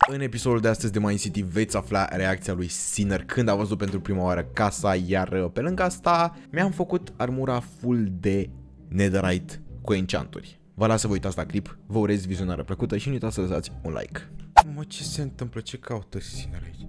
În episodul de astăzi de Mind City veți afla reacția lui Sinner când a văzut pentru prima oară casa, iar pe lângă asta mi-am făcut armura full de netherite cu enchanturi. Vă las să vă uitați la clip, vă urez vizionare plăcută și nu uitați să lăsați un like. Mă, ce se întâmplă? Ce caută Sinner aici?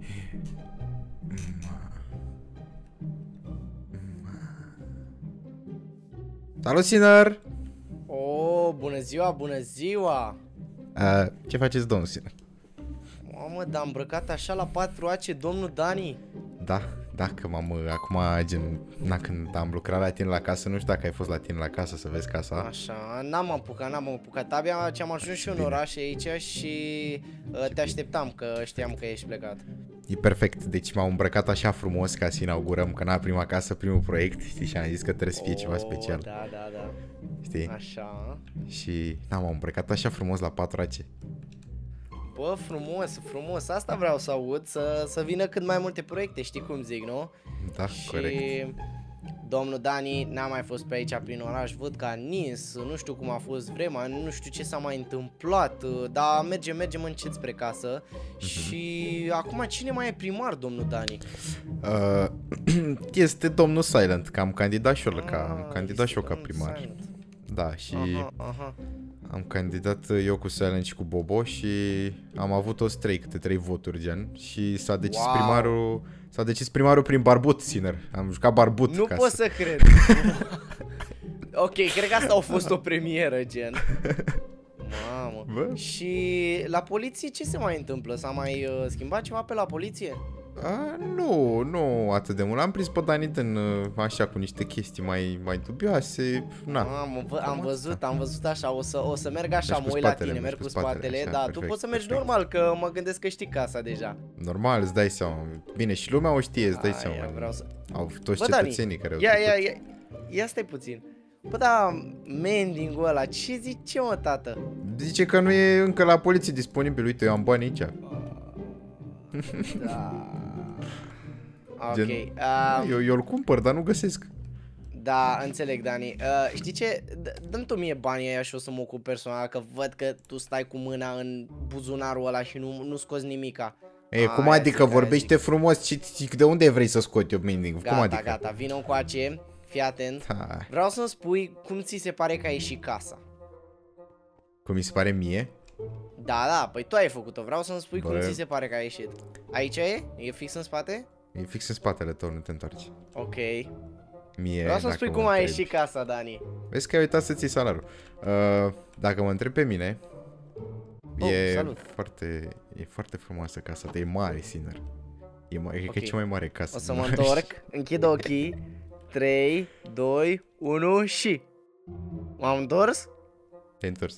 Salut, Sinner! Oh, bună ziua, bună ziua! Ce faceți, domnul Sinner? Mamă, dar îmbrăcat așa la 4 domnul Dani? Da, că acum, gen, când am lucrat la tine la casă, nu știu dacă ai fost la tine la casă să vezi casa. Așa, n-am apucat, abia ce am ajuns și în oraș aici și te așteptam, că știam că ești plecat. E perfect, deci m-am îmbrăcat așa frumos ca să inaugurăm, că na, prima casă, primul proiect, știi, și am zis că trebuie să fie ceva special. Da. Știi? Așa. Și, m-am îmbrăcat așa frumos la 4. Bă, frumos, asta vreau să aud, să vină cât mai multe proiecte, știi cum zic, nu? Da, și corect. Domnul Dani n-a mai fost pe aici prin oraș, văd că a nins, nu știu cum a fost vremea, nu știu ce s-a mai întâmplat, dar mergem încet spre casă. Și acum cine mai e primar, domnul Dani? Este domnul Silent, că am candidat și eu ca primar. Silent. Da, și Aha. am candidat eu cu Silent și cu Bobo și am avut toți câte 3 voturi, gen. Și s-a decis primarul prin barbut, Sinner. Am jucat barbut. Nu pot să cred. Ok, cred că asta a fost o premieră, gen. Mamă. Bă? Și la poliție ce se mai întâmplă? S-a mai schimbat ceva pe la poliție? Nu atât de mult. Am prins pe Dani așa cu niște chestii mai dubioase. Mamă, am văzut așa, o să merg așa, mă uit la tine, merg cu spatele, așa, da, perfect, tu poți să mergi normal, că mă gândesc că știi casa deja. Normal, îți dai seama. Bine, și lumea o știe, îți dai seama. Vreau să... Au toți Bă, cetățenii care au ia stai puțin. Bă, da, mending-ul ăla, ce zice, mă, tată? Zice că nu e încă la poliție disponibil. Uite, eu am bani aici. Da. Ok. Eu îl cumpăr, dar nu găsesc. Da, înțeleg, Dani. Știi ce? Dă-mi tu mie banii aia și o să mă ocup personal, că văd că tu stai cu mâna în buzunarul ăla și nu scoți nimica. Cum adică? Vorbește frumos și de unde vrei să scot eu mending? Cum adică? Gata, vină încoace, fii atent. Vreau să-mi spui cum ți se pare că a ieșit casa. Cum mi se pare mie? Da, păi tu ai făcut-o, vreau să-mi spui cum ți se pare că a ieșit. Aici e? E fix în spate? E fix în spatele tău, nu te întorci. Ok. Vreau să-mi spui cum a ieșit casa, Dani. Vezi că ai uitat să ții salariul. Dacă mă întrebi pe mine, e foarte frumoasă casa ta, e mare, Sinner. Cred că e cea mai mare casă. O să mă întorc, închid ochii. 3, 2, 1 și... M-am întors? Te-ai întors.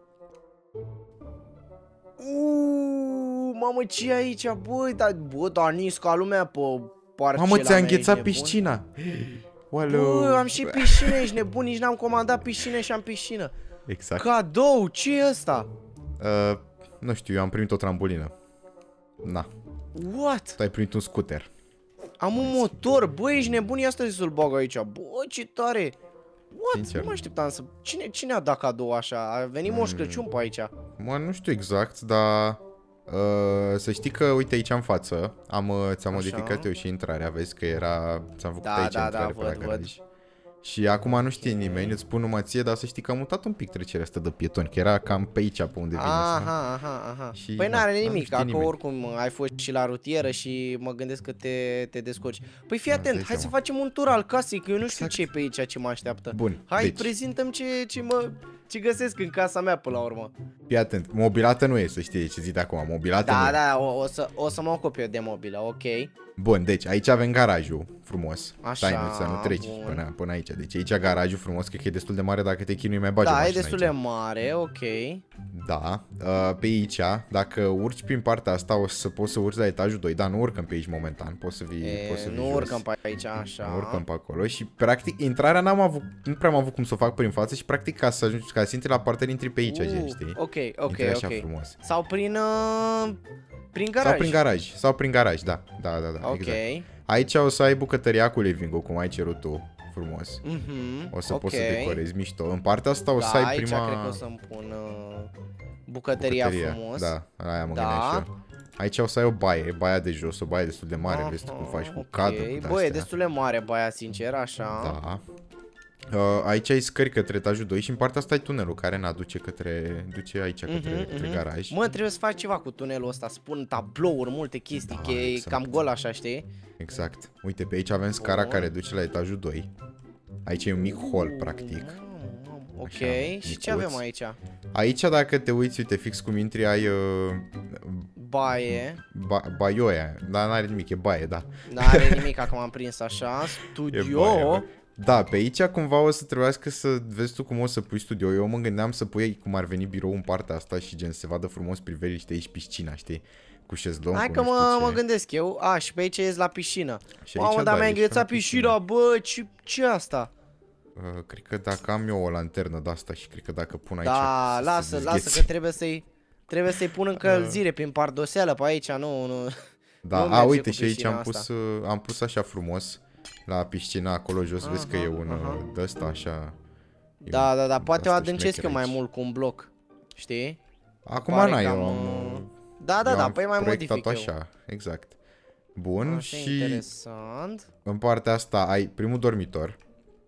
Mamă, ce e aici, băi, dar nins ca lumea pe parcela. Mamă, ți-a înghețat piscina. Bă, am și piscină, ești nebun, nici n-am comandat piscină și am piscină. Exact. Cadou, ce e ăsta? Nu știu, eu am primit o trambulină. Na. What? Tu ai primit un scooter. Am un motor, bă, ești nebun, ia stai să-l bag aici. Bă, ce tare. What? Sincer. Nu mă așteptam să... Cine a dat cadou așa? A venit Moș Crăciun pe aici. Mă, nu știu exact, dar... să știi că, uite aici în față, ți-am modificat eu și intrarea, vezi că ți-am făcut aici intrare pe la garaj. Și acum nu știe nimeni, îți spun numai ție, dar să știi că am mutat un pic trecerea asta de pietoni, că era cam pe aici pe unde vine. Aha. Păi n-are nimic, că oricum ai fost și la rutieră și mă gândesc că te descurci. Păi fii atent, hai să facem un tur al casei, că eu nu știu ce e pe aici, ce mă așteaptă. Bun, hai, prezentăm ce găsesc în casa mea până la urmă. Fii atent, mobilată nu e, să știi ce zic de acum, mobilată nu e. Da, o să mă ocup eu de mobilă, ok. Bun, deci aici avem garajul frumos. Așa, stai, să nu treci până aici. Deci aici garajul frumos, cred că e destul de mare, dacă te chinui mai bagi o mașină. Da, e destul de mare, ok. Da, pe aici, dacă urci prin partea asta, o să poți să urci la etajul 2, dar nu urcăm pe aici momentan, poți să vii nu urcăm pe aici, așa. Nu urcăm pe acolo și practic intrarea nu prea am avut cum să o fac prin față și practic ca să intri la partea intri pe aici, știi? Ok. Așa frumos. Sau prin garaj. Sau prin garaj, da. Ok. Exact. Aici o să ai bucătăria cu living-ul, cum ai cerut tu, frumos. O să poți să decorezi mișto. În partea asta o să ai prima... aici cred că o să-mi pun bucătăria frumos. Da, aia mă gândeam și eu. Aici o să ai o baie, baia de jos, o baie destul de mare, vezi tu cum faci cu cadru, cu Bă, e destul de mare baia, sincer, așa. Da. Aici ai scări către etajul 2 și în partea asta ai tunelul care ne aduce duce aici către garaj. Mă, trebuie să faci ceva cu tunelul ăsta, spun tablouri, multe chestii, că e exact. cam gol așa, știi? Exact. Uite, pe aici avem scara care duce la etajul 2. Aici e un mic hol, practic. Ok, Așa, și micuț. ce avem aici? Aici, dacă te uiți, uite, fix cum intri, ai Baie. baioia, dar n-are nimic, e baie, da. N-are nimic, acum am prins așa. Studio. Baie, da, pe aici cumva o să trebuiască să vezi tu cum o să pui studio. Eu mă gândeam să pui cum ar veni birou în partea asta și gen se vadă frumos priveliște aici piscina, știi? Cu șezlong. Hai că mă gândesc eu. Și pe aici ies la piscină. Mamă, dar mi-a înghețat piscina, bă, ce asta? Cred că dacă am eu o lanternă de asta și cred că dacă pun aici. Da, lasă că trebuie să-i pun încălzire prin pardoseală pe aici, nu. Da, uite și aici am pus așa frumos la piscina acolo jos, vezi că e un de ăsta așa. Da, poate o adâncesc eu mai mult cu un bloc. Știi? Acum n-ai, Da, păi mai modific așa, exact. Bun, așa, și interesant. În partea asta ai primul dormitor.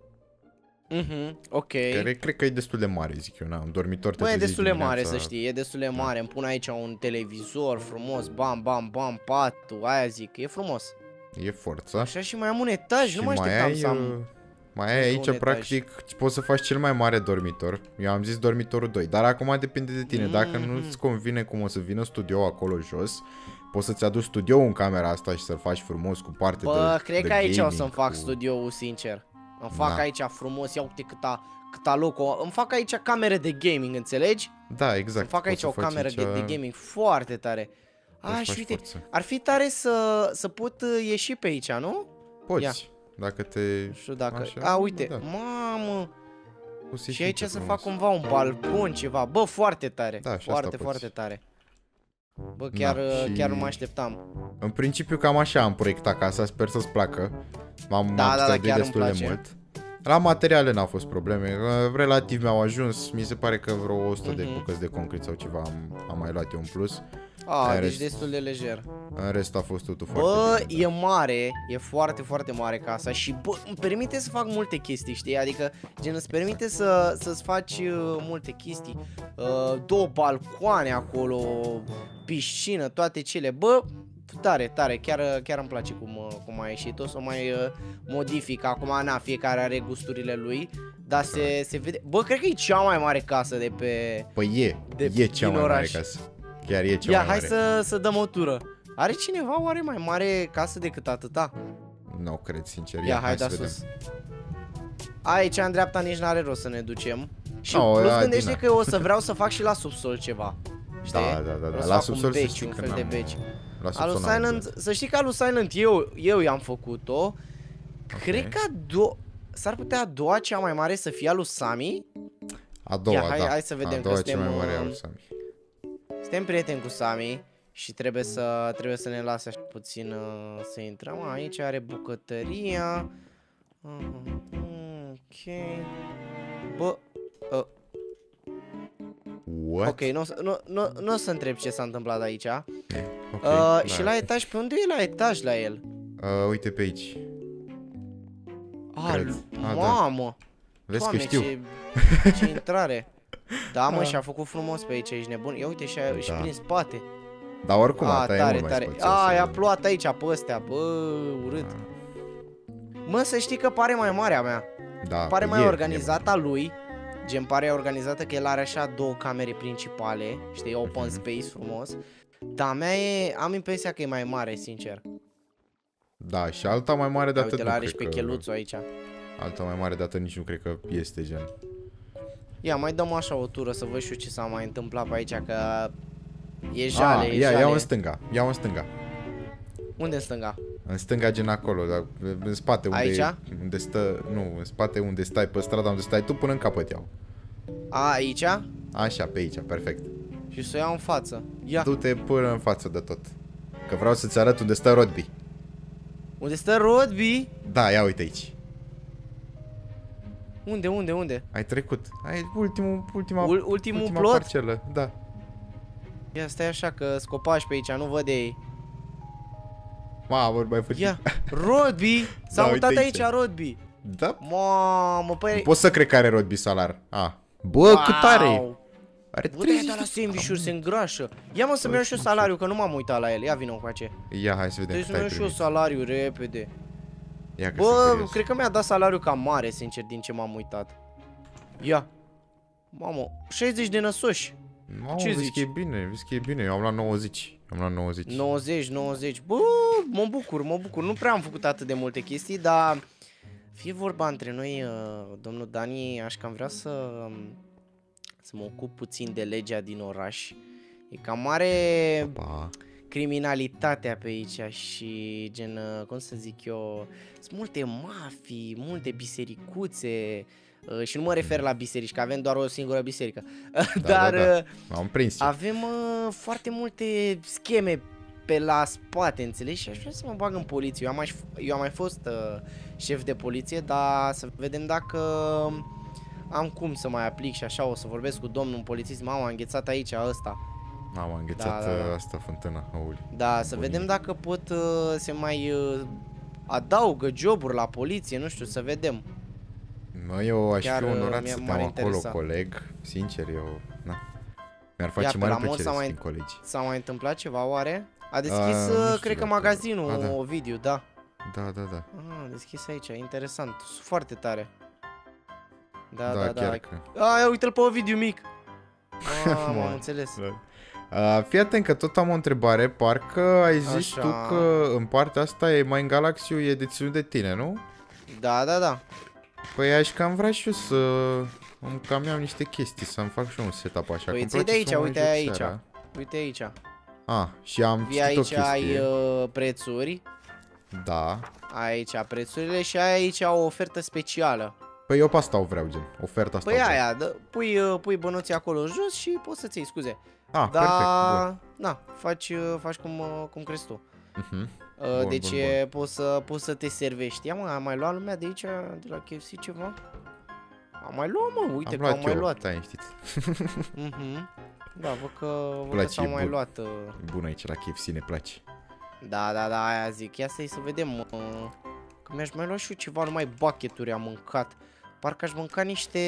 Ok. Cred că e destul de mare, zic eu, un dormitor. Bă, e destul de mare, să știi, e destul de mare. Îmi pun aici un televizor frumos, bam, patul, aia zic, e frumos. E forță. Așa, și mai am un etaj, nu mă așteptam să am. Mai ai aici, practic, poți să faci cel mai mare dormitor. Eu am zis dormitorul 2, dar acum depinde de tine. Dacă nu-ți convine cum o să vină studio acolo jos, poți să-ți aduci studio în camera asta și să-l faci frumos cu parte de Bă, cred că aici gaming, o să-mi fac studioul, sincer. Îmi fac aici frumos, ia uite câta loc. Îmi fac aici camere de gaming, înțelegi? Da, exact. Îmi fac aici o cameră de gaming foarte tare. Și uite, ar fi tare să pot ieși pe aici, nu? Poți, dacă te... Nu știu dacă... uite, mamă! Și aici să fac cumva un balcon, ceva. Bă, foarte tare. Da, foarte tare. Bă, chiar nu mă așteptam. În principiu cam așa am proiectat casa, sper să-ți placă. M-am străduit destul de mult. La materiale n-au fost probleme, relativ mi-au ajuns, mi se pare că vreo 100 de bucăți de concret sau ceva am mai luat eu în plus. Deci destul de lejer. În rest a fost totul foarte bine. E mare, e foarte mare casa și bă, îmi permite să fac multe chestii, știi? Adică gen îți permite să-ți faci multe chestii. 2 balcoane acolo, piscină, toate cele. Bă, tare, chiar îmi place cum a ieșit. O să o mai modific. Acum, fiecare are gusturile lui. Dar se vede. Bă, cred că e cea mai mare casă de pe... Păi e cea mai mare casă. Chiar e cea mai mare. Hai să dăm o tură. Are cineva oare mai mare casă decât atâta? Nu cred, sincer. Hai da sus. Aici în dreapta nici n-are rost să ne ducem. Și plus gândește că o să vreau să fac și la subsol ceva. Știi? Da. La subsol să știi un că fel de beci. Alu Silent, să știi că Alu Silent eu i-am făcut-o. Cred că s-ar putea a doua cea mai mare să fie Alu Sami. A doua, hai să vedem că suntem mai mare Alu Sami. Suntem prieteni cu Sami și trebuie să ne lase așa puțin să intrăm. Aici are bucătăria. Ok. Bă, What? ok, nu o să întreb ce s-a întâmplat aici. Și la etaj, pe unde e la etaj la el? Uite pe aici. Mamă! Vezi Doamne, că știu. Ce intrare. Da, mă, și-a făcut frumos pe aici, ești nebun. Ia uite și prin spate. Dar oricum, tare. I-a plouat aici pe astea, bă, urât. Mă, să știi că pare mai mare a mea. Pare mai organizată a lui. Gen, pare organizată că el are așa 2 camere principale, știi, open space frumos. Dar a mea am impresia că e mai mare, sincer. Da, și alta mai mare de atât. Uite, l-are și pe cheluțul aici. Alta mai mare de atât nici nu cred că este, gen. Ia, mai dăm așa o tură să văd și eu ce s-a mai întâmplat pe aici, că e jale, Ia în stânga, Unde în stânga? În stânga, gen acolo, dar în spate unde stă, nu, în spate unde stai, pe strada unde stai tu, până în capăt iau. Aici? Așa, pe aici, perfect. Și să o iau în față. Ia. Du-te până în față de tot. Că vreau să-ți arăt unde stă Rodby. Unde stă Rodby? Da, ia uite aici. Unde? Ai trecut. Ai ultimul plot? parcelă, da. Ia stai așa că scopași pe aici, nu văd ei. Mamă, mai făcut. Ia, Rodby! S-a Da, mutat uite aici Rodby. Da? Mamă, păi... Pot să cred că are Rodby salar. Bă, cât are? Are Bă, de-aia 30. de la sandwich-uri se îngrașă. Ia mă să-mi iau și eu salariu, că nu m-am uitat la el. Ia vină încoace. Ia, hai să vedem Trebuie cât să-mi ai iau și eu primit. salariu repede. Ia că sunt Bă, curios. cred că mi-a dat salariu cam mare, sincer, din ce m-am uitat. Ia. Mamă, 60 de năsoși. Mamă, ce vezi zici? că e bine, vezi că e bine. Eu am luat 90. Am luat 90. 90. Bă, mă bucur. Nu prea am făcut atât de multe chestii, dar... Fie vorba între noi, domnul Dani, aș cam vrea să mă ocup puțin de legea din oraș. E cam mare Pa. criminalitatea pe aici și gen, cum să zic eu, sunt multe mafii, multe bisericuțe și nu mă refer la biserici, că avem doar o singură biserică, dar Am prins. avem foarte multe scheme pe la spate, înțelegi? Și aș vrea să mă bag în poliție. Eu am mai fost șef de poliție, dar să vedem dacă am cum să mai aplic și așa. O să vorbesc cu domnul polițist. Mama, a înghețat aici ăsta. Am înghețat Da. asta fântâna, auli. Da, să vedem dacă pot se mai adaugă joburi la poliție, nu știu, să vedem. Mă, eu aș Chiar, fi onorat m-ar să te am acolo, interesa. coleg. Sincer, eu, na. Mi-ar face Ia, pe mare la mod plăcere s-a să mai- fim colegi. S-a mai întâmplat ceva oare? A deschis, nu știu cred că dacă- magazinul, da. Ovidiu, da. Da. A deschis aici, interesant, foarte tare. Da. Chiar că... Ia uite-l pe Ovidiu mic. Am Mă. înțeles. Fii atent că tot am o întrebare. Parcă ai zis Așa. tu că în partea asta e Mine Galaxy e deținut de tine, nu? Da. Păi aș cam vrea și eu să îmi cam iau niște chestii, să-mi fac și eu un setup așa. Păi că îmi ții de place aici, să mă uite joc aici. seara. Uite aici. Și am Vii citit o aici, ai chestie. prețuri. Da. Aici prețurile și ai aici o ofertă specială. Păi eu pe asta o vreau, gen. Oferta asta Păi o vreau. aia, pui bănuții acolo jos și poți să-ți iei, scuze. Perfect, bun. Da, faci cum crezi tu. Mhm. Deci bun. poți să te servești. Ia mă, a mai luat lumea de aici, de la KFC ceva? Am mai luat, mă, uite Am că au luat mai eu, luat. stai știți. Da, văd că place, s-au e mai bun. luat. Bun aici la KFC, ne place. Da, aia zic. Ia să vedem, că mi-aș mai lua și eu ceva, numai bucket-uri am mâncat. Parcă aș mânca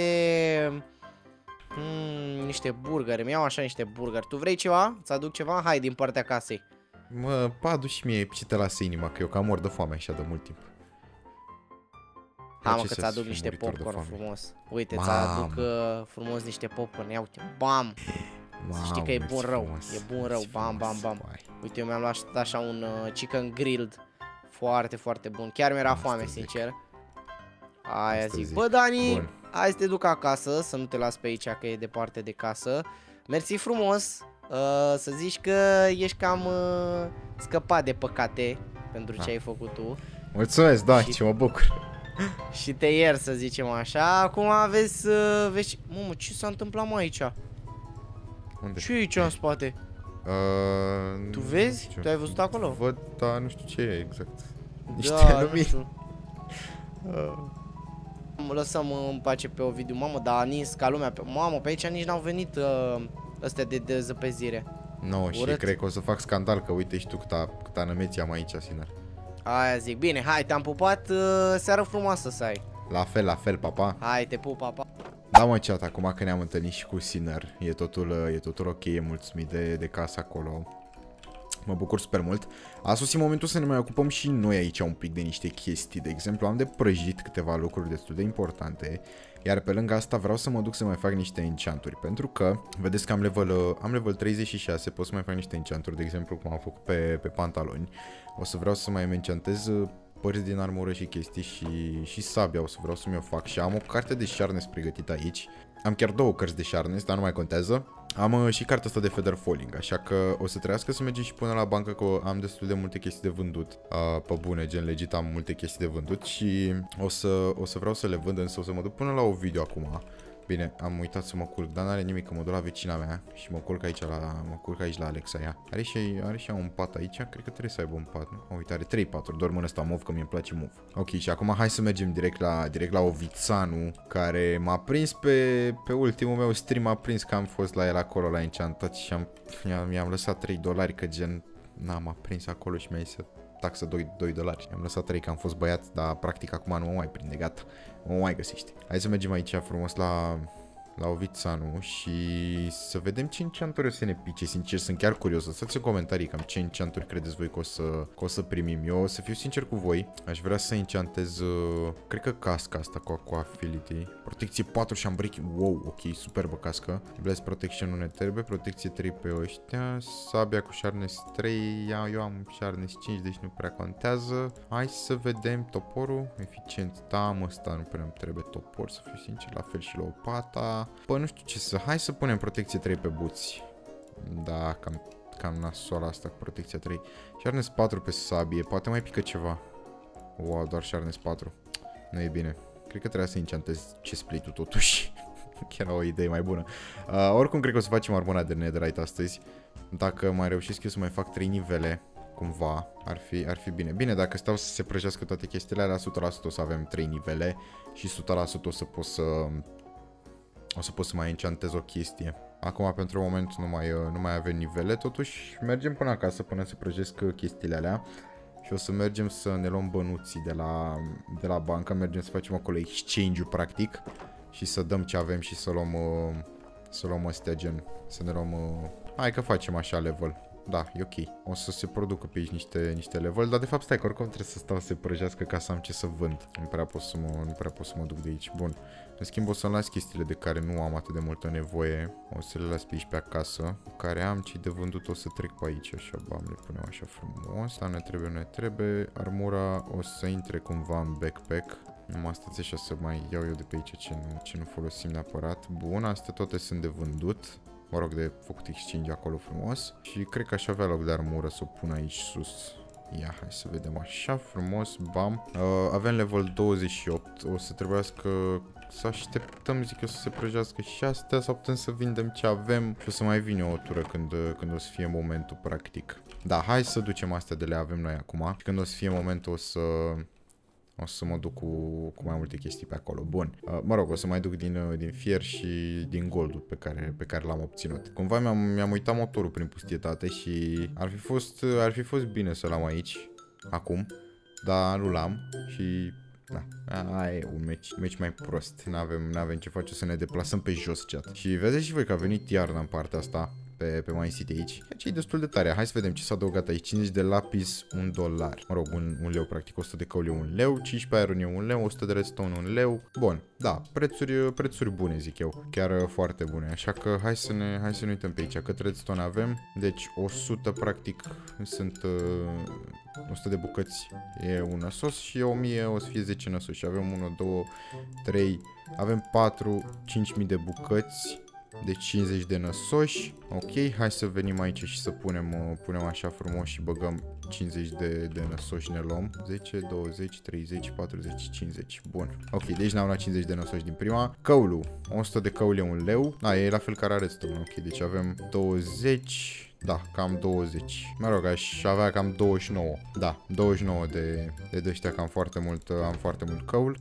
niște burgere. Mi-au așa niște burgeri. Tu vrei ceva? Îți aduc ceva? Hai din partea casei. Mă, adu și mie ce te lasă inima, că eu cam mor de foame așa de mult timp. Hai mă Place că să ți-aduc fiu niște muritor de popcorn foame. frumos. Uite, Mamă. ți-aduc frumos niște popcorn. Ia uite, bam! Să știi că e Mamă, bun rău. frumos, E bun rău, mersi bam. frumos, vai. Uite, eu mi-am luat așa un chicken grilled. Foarte, foarte bun. Chiar mi-era Asta foame, zic. sincer. Aia Asta zic. zic. Bă, Dani, Bun. hai să te duc acasă, să nu te las pe aici, că e departe de casă. Mersi frumos. Să zici că ești cam scăpat de păcate pentru ce ai făcut tu. Mulțumesc, da, Și- ce mă bucur. Și te ier, să zicem așa. Acum vezi... Mamă, ce s-a întâmplat mai aici? Unde? Ce e aici în spate? Tu vezi? nu știu. Tu ai văzut acolo? Văd, dar nu știu ce e exact. Niște Da, nu lumini. știu. Mă lăsăm în pace pe Ovidiu, mamă, dar a nins ca lumea. Mamă, pe aici nici n-au venit ăstea de dezăpezire. Nu, și Urât. cred că o să fac scandal, că uite și tu câta nămeți am aici, Sinner. Aia zic, bine, hai, te-am pupat, seară frumoasă să ai. La fel, papa. Hai, te pup, papa. Da, mă, chat, acum că ne-am întâlnit și cu Sinner, e totul ok, e mulțumit de casă acolo. Mă bucur super mult. A sosit momentul să ne mai ocupăm și noi aici un pic de niște chestii. De exemplu, am de prăjit câteva lucruri destul de importante. Iar pe lângă asta vreau să mă duc să mai fac niște enchanturi. Pentru că, vedeți că am level 36, pot să mai fac niște enchanturi. De exemplu, cum am făcut pe pantaloni. O să vreau să mai enchantez părți din armură și chestii și sabia o să vreau să mi-o fac. Și am o carte de sharpness pregătită aici. Am chiar două cărți de sharpness, dar nu mai contează. Am și cartea asta de feather falling, așa că o să trebuiască să mergem și până la bancă, că am destul de multe chestii de vândut. Pe bune, gen legit am multe chestii de vândut și o să vreau să le vând, însă o să mă duc până la o video acum. Bine, am uitat să mă culc, dar n-are nimic, că mă duc la vecina mea și mă culc aici la Alexa ea. Are și un pat aici, cred că trebuie să aibă un pat, nu? Uite, are 3 paturi, dorm în ăsta mov, că mie îmi place mov. Ok, și acum hai să mergem direct la Ovițanu, care m-a prins pe ultimul meu stream, m-a prins că am fost la el acolo la Enchantat și mi-am lăsat $3, că gen, m-a prins acolo și mi-a zis să taxă $2. Am lăsat 3 că am fost băiat, dar practic acum nu mă mai prinde, gata. Nu mă mai găsești. Hai să mergem aici frumos la Ovițanu și să vedem ce enchanturi o să ne pice. Sincer, sunt chiar curios. Lăsați în comentarii cam ce enchanturi credeți voi că o să primim. Eu o să fiu sincer cu voi. Aș vrea să enchantez, cred că casca asta cu Affinity. Protecție 4 și Unbreaking. Wow, ok, superbă cască. Bless Protection nu ne trebuie. Protecție 3 pe ăștia. Sabia cu Sharpness 3. Eu am Sharpness 5, deci nu prea contează. Hai să vedem toporul. Eficient. Da, ăsta nu prea îmi trebuie topor, să fiu sincer. La fel și lopata. Bă, nu știu ce să... Hai să punem protecție 3 pe buți. Da, cam nasoala asta cu protecția 3. Sharpness 4 pe sabie. Poate mai pică ceva. Wow, doar Sharpness 4. Nu e bine. Cred că trebuia să enchantez chestplate-ul totuși. Chiar o idee mai bună. Oricum, cred că o să facem armona de netherite astăzi. Dacă mai reușesc eu să mai fac 3 nivele, cumva, ar fi bine. Bine, dacă stau să se prăjească toate chestiile alea, 100% o să avem 3 nivele și 100% o să pot să mai enchantez o chestie. Acum, pentru moment, nu mai avem nivele, totuși mergem până acasă, până se prăjesc chestiile alea. Și o să mergem să ne luăm bănuții de la bancă, mergem să facem acolo exchange-ul, practic, și să dăm ce avem și să luăm astea, gen, să ne luăm... Hai că facem așa level. Da, e ok. O să se producă pe aici niște level, dar de fapt stai că oricum trebuie să stau să se prăjească ca să am ce să vând. Nu prea pot să mă duc de aici. Bun. În schimb o să-mi las chestiile de care nu am atât de multă nevoie. O să le las pe aici pe acasă. Care am ce de vândut o să trec pe aici. Așa, bam, le punem așa frumos. Da, ne trebuie. Armura o să intre cumva în backpack. Numai stați așa să mai iau eu de pe aici ce nu folosim neapărat. Bun, astea toate sunt de vândut. Mă rog, de făcut exchange acolo frumos. Și cred că aș avea loc de armură să o pun aici sus. Ia, hai să vedem așa frumos, bam. Avem level 28, o să trebuiască să așteptăm, zic eu, să se prăjească și astea sau putem să vindem ce avem și o să mai vine o tură când o să fie momentul, practic. Da, hai să ducem astea de le avem noi acum și când o să fie momentul o să mă duc cu mai multe chestii pe acolo. Bun. Mă rog, o să mai duc din fier și din goldul pe care l-am obținut. Cumva mi-am uitat motorul prin pustietate și ar fi fost bine să l-am aici, acum, dar nu l-am și... Da, aia e un meci mai prost. N-avem ce face, să ne deplasăm pe jos, chat. Și vedeți și voi că a venit iarna în partea asta pe Mine City aici. Ceea ce e destul de tare. Hai să vedem ce s-a adăugat aici. 50 de lapis, $1. Mă rog, un leu, practic. 100 de căule, 1 leu. 15 iron e 1 leu. 100 de redstone, 1 leu. Bun, da, prețuri bune, zic eu. Chiar foarte bune. Așa că hai să ne uităm pe aici. Cât redstone avem? Deci 100, practic, sunt 100 de bucăți e un năsos și 1000 o să fie 10 năsoși. Și avem 1, 2, 3, avem 4, 5000 de bucăți. Deci 50 de năsoși. Ok, hai să venim aici și să punem așa frumos și băgăm 50 de năsoși, ne luăm 10, 20, 30, 40, 50. Bun. Ok, deci ne-am luat 50 de năsoși din prima. Căulul, 100 de căule, 1 leu. E la fel ca redstone. Ok, deci avem 20. Da, cam 20. Mă rog, aș avea cam 29. Da, 29 de ăștia, că am foarte mult căul.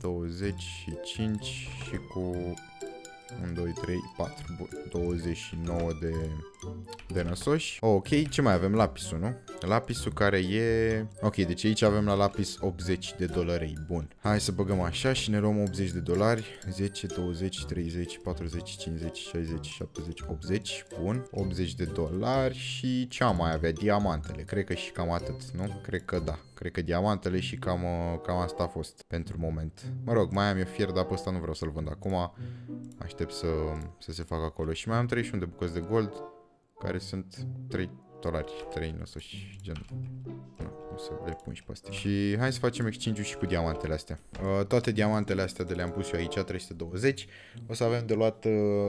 25 și cu 1, 2, 3, 4. Bun. 29 de năsoși. Ok, ce mai avem? Lapisul, nu? Lapisul care e... Ok, deci aici avem la lapis $80. Bun. Hai să băgăm așa și ne luăm $80. 10, 20, 30, 40, 50, 60, 70, 80. Bun. $80. Și ce am mai avea? Diamantele. Cred că și cam atât, nu? Cred că da. Cred că diamantele și cam asta a fost pentru moment. Mă rog, mai am eu fier, dar pe ăsta nu vreau să-l vând acum. Aștept să se facă acolo. Și mai am 31 de bucăți de gold, care sunt $3. 3 năsoși, gen. O să le pun și pe astea. Și hai să facem exchange-ul și cu diamantele astea. Toate diamantele astea le-am pus eu aici, 320. O să avem de luat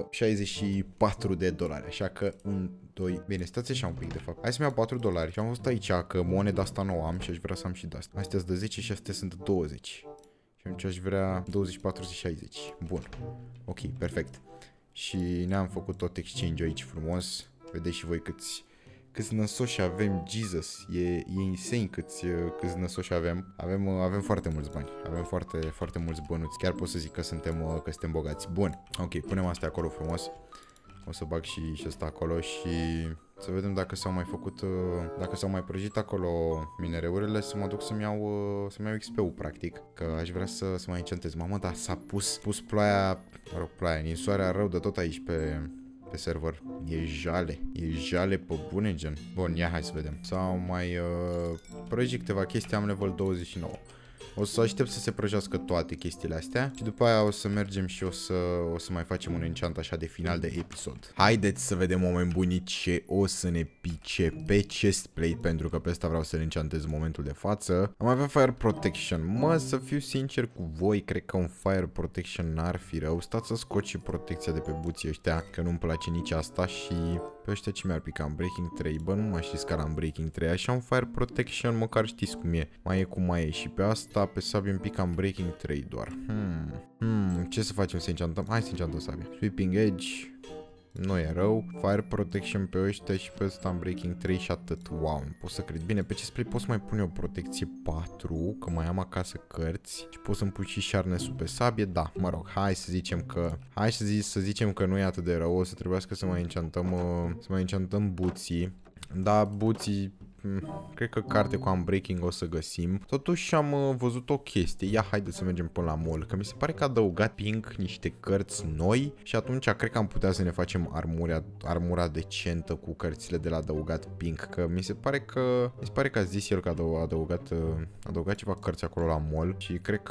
$64. Așa că 1, 2... Bine, stați așa un pic de fapt. Hai să-mi iau $4 și am văzut aici că moneda asta nouă am și aș vrea să am și de asta. Astea sunt de 10 și astea sunt de 20. Și atunci aș vrea 20, 40, 60. Bun. Ok, perfect. Și ne-am făcut tot exchange aici frumos. Vedeți și voi câți năsoși avem, Jesus, e insane câți năsoși avem. Avem foarte mulți bani, avem foarte mulți bănuți. Chiar pot să zic că suntem bogați. Bun, ok, punem astea acolo frumos. O să bag și ăsta acolo și să vedem dacă s-au mai făcut, dacă s-au mai prăjit acolo minereurile, să mă duc să-mi iau XP-ul practic, că aș vrea să mai enchantez. Mamă, dar s-a pus ploaia, mă rog, ploaia, ninsoarea rău de tot aici pe server. E jale pe bune, gen. Bun, ia hai să vedem. S-au mai prăjit câteva chestii, am level 29. O să aștept să se prăjească toate chestiile astea și după aia o să mergem și o să mai facem un enchant așa de final de episod. Haideți să vedem, oameni buni, ce o să ne pice pe chestplate, pentru că pe asta vreau să-l enchantez în momentul de față. Am avea Fire Protection. Mă, să fiu sincer cu voi, cred că un Fire Protection n-ar fi rău. Stați să scot și protecția de pe buții ăștia, că nu-mi place nici asta. Și pe ăștia ce mi-ar pica? În Breaking 3, bă, nu mai știți care am Breaking 3. Așa un Fire Protection, măcar știți cum e. Mai e cum mai e. Și pe asta, pe sabie, îmi pica în Breaking 3 doar. Ce să facem? Să enchantăm? Hai să enchantăm sabie. Sweeping Edge. Nu e rău. Fire Protection pe ăștia și pe ăsta în Breaking 3 și atât. Wow, nu pot să cred. Bine, pe chestplate pot să mai pun eu protecție 4, că mai am acasă cărți. Și pot să-mi pun și Sharpness-ul pe sabie. Da, mă rog, hai să zicem că... să zicem că nu e atât de rău. O să trebuiască să mai enchantăm buții. Da, buții... Cred că carte cu Unbreaking o să găsim. Totuși am văzut o chestie. Ia, haide să mergem până la mall, că mi se pare că a adăugat Pink niște cărți noi și atunci cred că am putea să ne facem armura decentă cu cărțile de la adăugat Pink, că mi se pare că a zis el că a adăugat ceva cărți acolo la mall și cred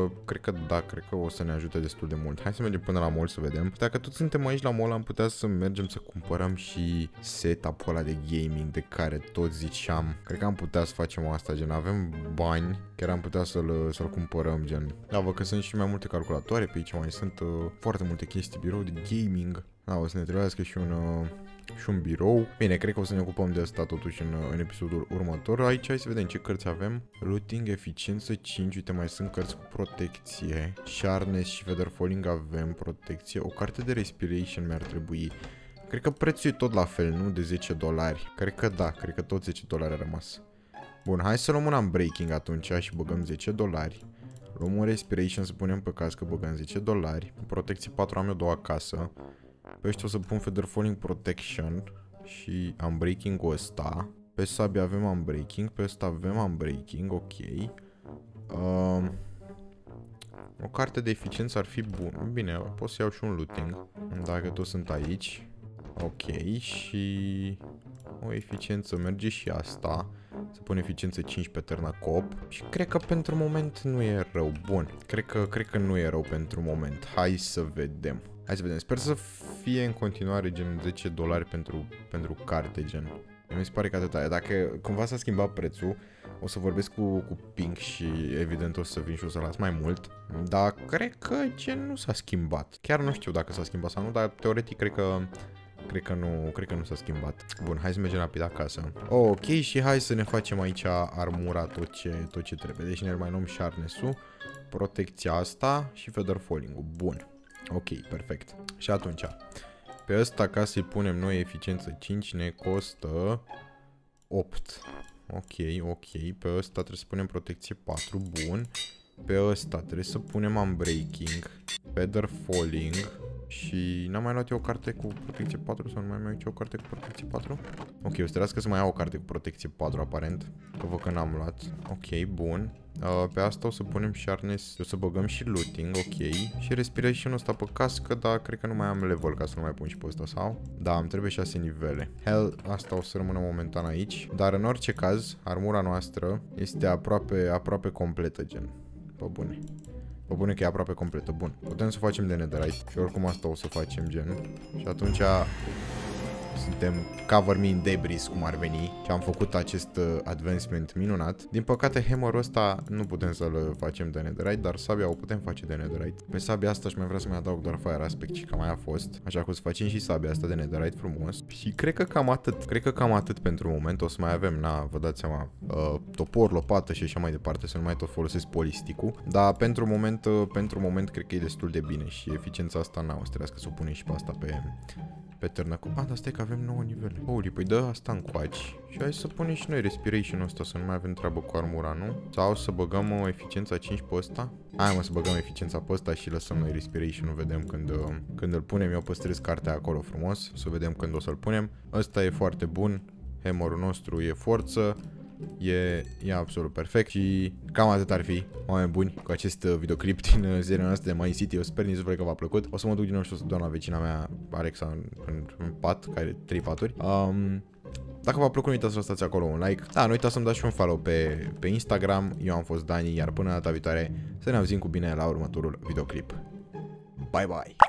că o să ne ajute destul de mult. Hai să mergem până la mall să vedem. Dacă tot suntem aici la mall, am putea să mergem să cumpărăm și setup-ul ăla de gaming de care toți zici. Cred că am putea să facem asta, gen, avem bani, chiar am putea să-l cumpărăm, gen. Da, văd că sunt și mai multe calculatoare pe aici, mai sunt foarte multe chestii, birou de gaming. Da, o să ne trebuiască și un birou. Bine, cred că o să ne ocupăm de asta totuși în episodul următor. Aici hai să vedem ce cărți avem. Looting, eficiență 5, uite, mai sunt cărți cu protecție. Sharpness și Feather Falling avem protecție. O carte de respiration mi-ar trebui. Cred că prețul e tot la fel, nu? De $10. Cred că da, cred că tot $10 a rămas. Bun, hai să luăm un Unbreaking atunci și băgăm $10. Luăm un Respiration să punem pe cască, băgăm $10. Protecție 4 am eu 2 acasă. Pe ăștia o să pun Feather Falling Protection și Unbreaking-ul ăsta. Pe sabie avem Unbreaking, pe ăsta avem Unbreaking, ok. O carte de eficiență ar fi bună. Bine, pot să iau și un Looting, dacă toți sunt aici. Ok, și o eficiență merge și asta. Să pun eficiență 5 pe Ternacop. Și cred că pentru moment nu e rău. Bun, cred că nu e rău pentru moment. Hai să vedem. Sper să fie în continuare gen $10 pentru carte, gen. Mi se pare că atâta. Dacă cumva s-a schimbat prețul, o să vorbesc cu Pink și evident o să vin și o să las mai mult. Dar cred că gen nu s-a schimbat. Chiar nu știu dacă s-a schimbat sau nu, dar teoretic cred că nu s-a schimbat. Bun, hai să mergem rapid acasă. Ok, și hai să ne facem aici armura tot ce trebuie. Deci ne mai luăm Sharpness-ul, protecția asta și Feather Falling-ul. Bun. Ok, perfect. Și atunci, pe ăsta ca să-i punem noi eficiență 5 ne costă 8. Ok. Pe ăsta trebuie să punem protecție 4. Bun. Pe ăsta trebuie să punem Unbreaking, Feather Falling. Și n-am mai luat eu o carte cu protecție 4 sau nu mai iau o carte cu protecție 4? Ok, o să trebuiască să mai iau o carte cu protecție 4 aparent. Că văd că n-am luat. Ok, bun. Pe asta o să punem Sharpness, o să băgăm și Looting, ok. Și Respiration-ul ăsta pe cască, dar cred că nu mai am level ca să nu mai pun și pe ăsta, sau? Da, îmi trebuie 6 nivele. Hell, asta o să rămână momentan aici. Dar în orice caz, armura noastră este aproape completă, gen. Pe bune. Pe bune că e aproape completă. Bun, putem să facem de netherite și oricum asta o să facem, gen. Și atunci suntem cover me in debris, cum ar veni, și am făcut acest advancement minunat. Din păcate, hammerul ăsta nu putem să-l facem de netherite, dar sabia o putem face de netherite. Pe sabia asta și mai vreau să mai adaug doar fire aspect și cam mai a fost. Așa că o să facem și sabia asta de netherite frumos. Și cred că cam atât. Cred că cam atât pentru moment. O să mai avem, vă dați seama, topor, lopată și așa mai departe, să nu mai tot folosesc polisticul. Dar pentru moment cred că e destul de bine și eficiența asta o să trebuiască să o punem și pe asta pe târnă. Dar stai că avem 9 nivele. Holy, păi dă asta încoaci. Și hai să punem și noi respiration-ul ăsta, să nu mai avem treabă cu armura, nu? Sau să băgăm eficiența 5 pe ăsta? Hai să băgăm eficiența pe ăsta și lăsăm noi respiration-ul, vedem când îl punem. Eu păstrez cartea acolo frumos, să vedem când o să-l punem. Ăsta e foarte bun, hammerul nostru e forță. E absolut perfect și cam atât ar fi, oameni buni, cu acest videoclip din seria noastră de Mine City. Eu sper din suflet că v-a plăcut. O să mă duc din nou și o să doar la vecina mea, Alexa, în pat, care are 3 paturi. Dacă v-a plăcut, nu uitați să lăsați acolo un like. Nu uitați să-mi dați și un follow pe Instagram. Eu am fost Dani, iar până data viitoare să ne auzim cu bine la următorul videoclip. Bye bye!